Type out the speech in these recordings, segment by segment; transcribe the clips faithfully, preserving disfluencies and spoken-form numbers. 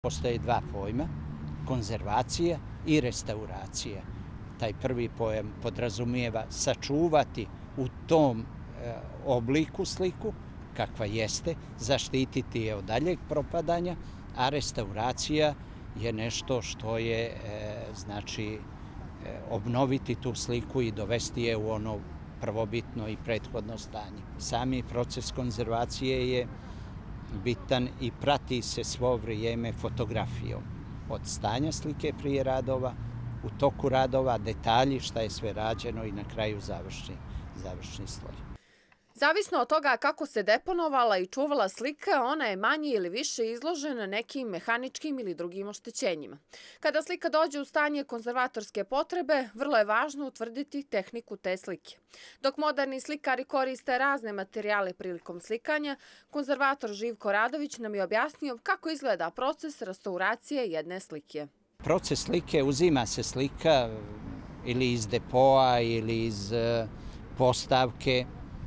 Postoje dva pojma, konzervacija i restauracija. Taj prvi pojam podrazumijeva sačuvati u tom e, obliku sliku, kakva jeste, zaštititi je od daljeg propadanja, a restauracija je nešto što je, e, znači, e, obnoviti tu sliku i dovesti je u ono prvobitno i prethodno stanje. Sami proces konzervacije je bitan i prati se svo vrijeme fotografijom. Od stanja slike prije radova, u toku radova, detalji šta je sve rađeno i na kraju završni, završni sloj. Zavisno od toga kako se deponovala i čuvala slika, ona je manje ili više izložena nekim mehaničkim ili drugim oštećenjima. Kada slika dođe u stanje konzervatorske potrebe, vrlo je važno utvrditi tehniku te slike. Dok moderni slikari koriste razne materijale prilikom slikanja, konzervator Živko Radović nam je objasnio kako izgleda proces restauracije jedne slike. Proces slike, uzima se slika ili iz depoa ili iz postavke,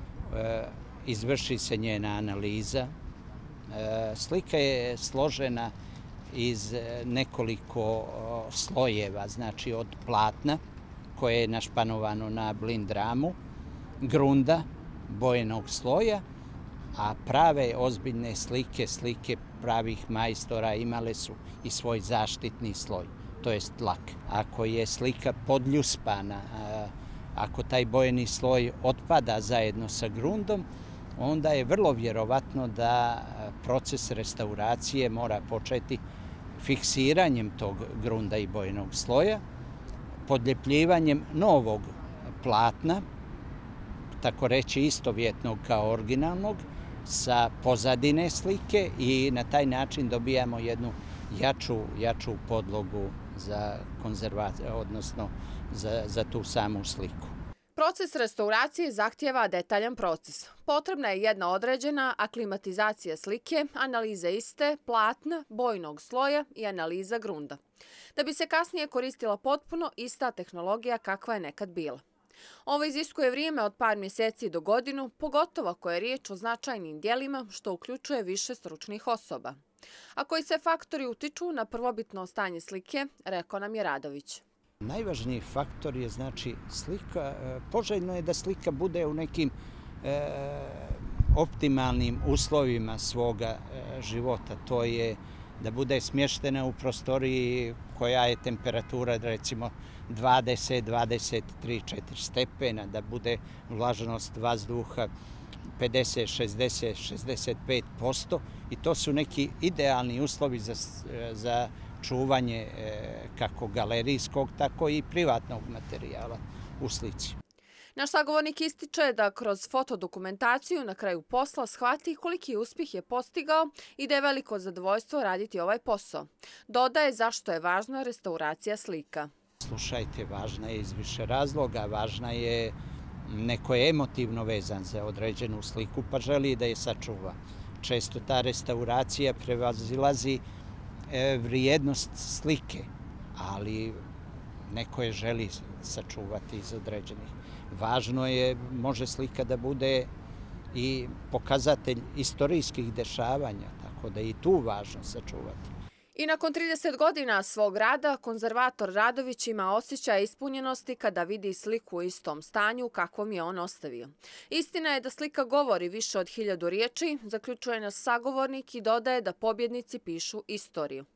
izvrši se njena analiza. Slika je složena iz nekoliko slojeva, znači od platna koje je našpanovano na blind ramu, grunda, bojenog sloja, a prave ozbiljne slike, slike pravih majstora imale su i svoj zaštitni sloj, to jest lak. Ako je slika podljuspana, ako taj bojeni sloj otpada zajedno sa grundom, onda je vrlo vjerovatno da proces restauracije mora početi fiksiranjem tog grunda i bojenog sloja, podljepljivanjem novog platna, tako reći istovjetnog kao originalnog, sa pozadine slike i na taj način dobijamo jednu jaču, jaču podlogu za konzervaciju, odnosno za, za tu samu sliku. Proces restauracije zahtijeva detaljan proces. Potrebna je jedna određena aklimatizacija slike, analiza iste, platna, bojnog sloja i analiza grunda. Da bi se kasnije koristila potpuno ista tehnologija kakva je nekad bila. Ovo iziskuje vrijeme od par mjeseci do godinu, pogotovo ako je riječ o značajnim dijelima, što uključuje više stručnih osoba. A koji se faktori utiču na prvobitno stanje slike, rekao nam je Radović. Najvažniji faktor je, znači, slika, poželjno je da slika bude u nekim e, optimalnim uslovima svoga e, života. To je da bude smještena u prostoriji koja je temperatura, recimo, dvadeset, dvadeset tri, četiri stepena, da bude vlažnost vazduha pedeset, šezdeset, šezdeset pet posto i to su neki idealni uslovi za, za čuvanje kako galerijskog, tako i privatnog materijala u slici. Naš sagovornik ističe da kroz fotodokumentaciju na kraju posla shvati koliki uspjeh je postigao i da je veliko zadovoljstvo raditi ovaj posao. Dodaje zašto je važna restauracija slika. Slušajte, važna je iz više razloga, važna je neko je emotivno vezan za određenu sliku pa želi da je sačuva. Često ta restauracija prevazilazi vrijednost slike, ali neko je želi sačuvati iz određenih. Važno je, može slika da bude i pokazatelj istorijskih dešavanja, tako da je i tu važno sačuvati. I nakon trideset godina svog rada, konzervator Radović ima osjećaj ispunjenosti kada vidi sliku u istom stanju kakvom je on ostavio. Istina je da slika govori više od hiljadu riječi, zaključuje nas sagovornik i dodaje da pobjednici pišu istoriju.